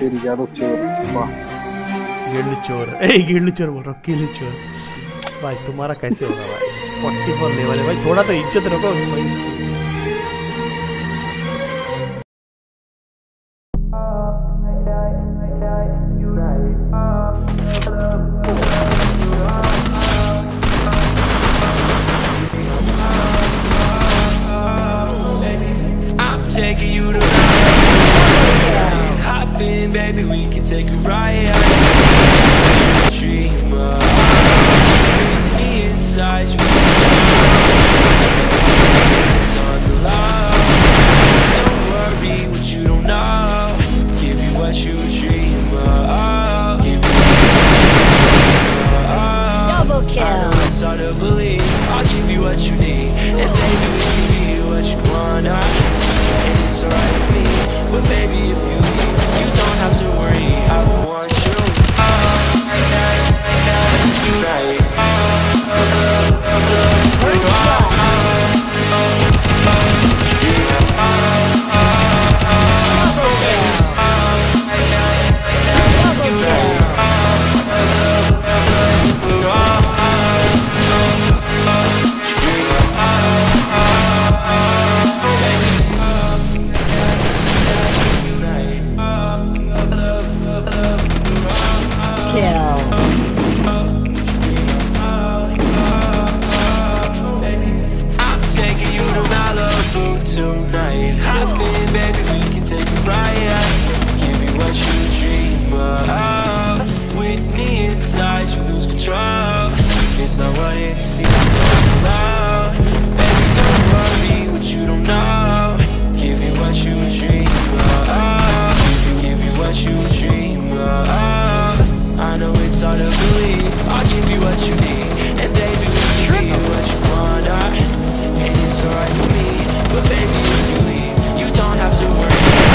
brigado चोर वाह guild चोर गिल्ड चोर बोल रहा हूँ किल चोर भाई तुम्हारा कैसे होगा भाई 44 लेवल है भाई थोड़ा तो इज्जत रखो Taking you to hop in, baby, we can take a ride. Dreamer, with me inside you. On the low, don't worry what you don't know. Give you what you dream of. Give you double kill. I know it's hard to believe. I'll give you what you need, and baby, we can be what you wanna. And it's alright with me, but baby, if you leave, you don't have to worry. I want you. Right. Tonight, hop in, baby, we can take a ride. Give you what you dream of. With me inside, you lose control. It's not what it seems all about. Baby, don't worry what you don't know. Give you what you dream of. Give you what you dream of. I know it's hard to believe. I'll give you what you need, and baby, we can be what you want. And it's alright with me. But baby, if you leave, you don't have to worry.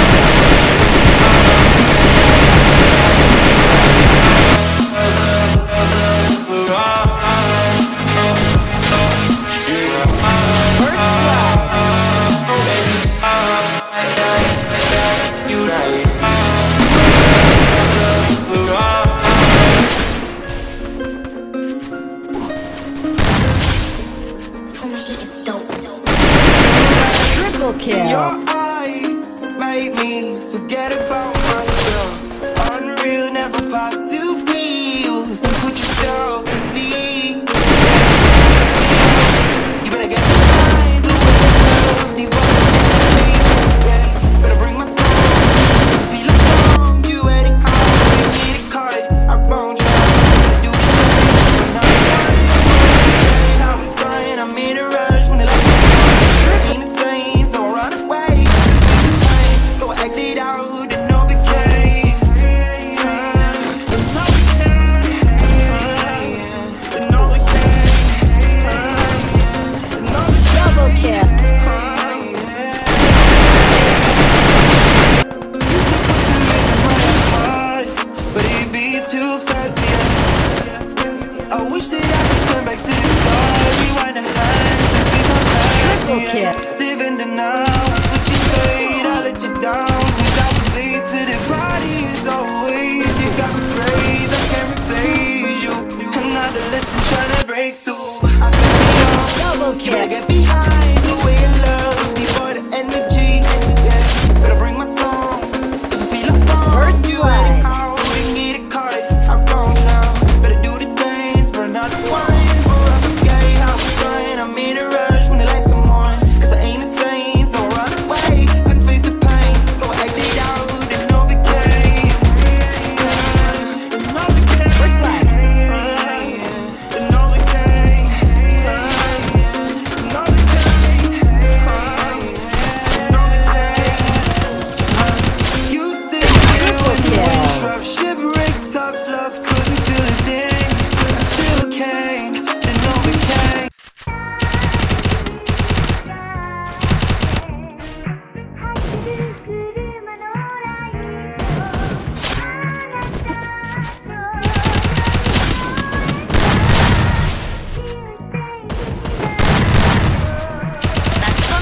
First blood. Triple kill. Your eyes made me forget about myself. Unreal, never thought to be used and put yourself to sleep. You better get behind the wheel of the yeah. Better bring my soul. Feel like you anyhow. You need a card. I won't try to do the thing. How it's flying, I'm in a rush when they like ain't the same, so I run away. So I acted out and overcame. Double kill. But it beats too fast, yeah. I wish that I could turn back to the start. Rewind the hands and be my Triple kill. live in the now, it's what you said, I let you down. Cause I was late to the party as always. You got me praised, I can't replace you. Another lesson trying to break through. I Double you kill. better get behind the way you love before the energy, yeah. Better bring my song if you feel like First you blood. anyhow. We need a card, I'm gone now. Better do the dance for another one. Before I forget how it's flying, I'm in a rush when the lights come on. Cause I ain't the same, so I run away. Couldn't face the pain, so I acted out and overcame. First blood.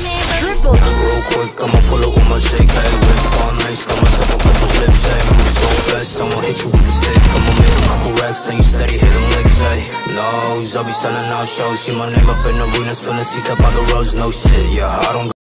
quick, I'ma pull up with my shake, hey, whip all nice, got myself a couple chips, hey, I'm so hit you with the stick. I'ma make a couple racks and you steady hitting licks, ay. No, I'll be selling out shows. See my name up in arenas, filling seats up by the roads, no shit, yeah, I don't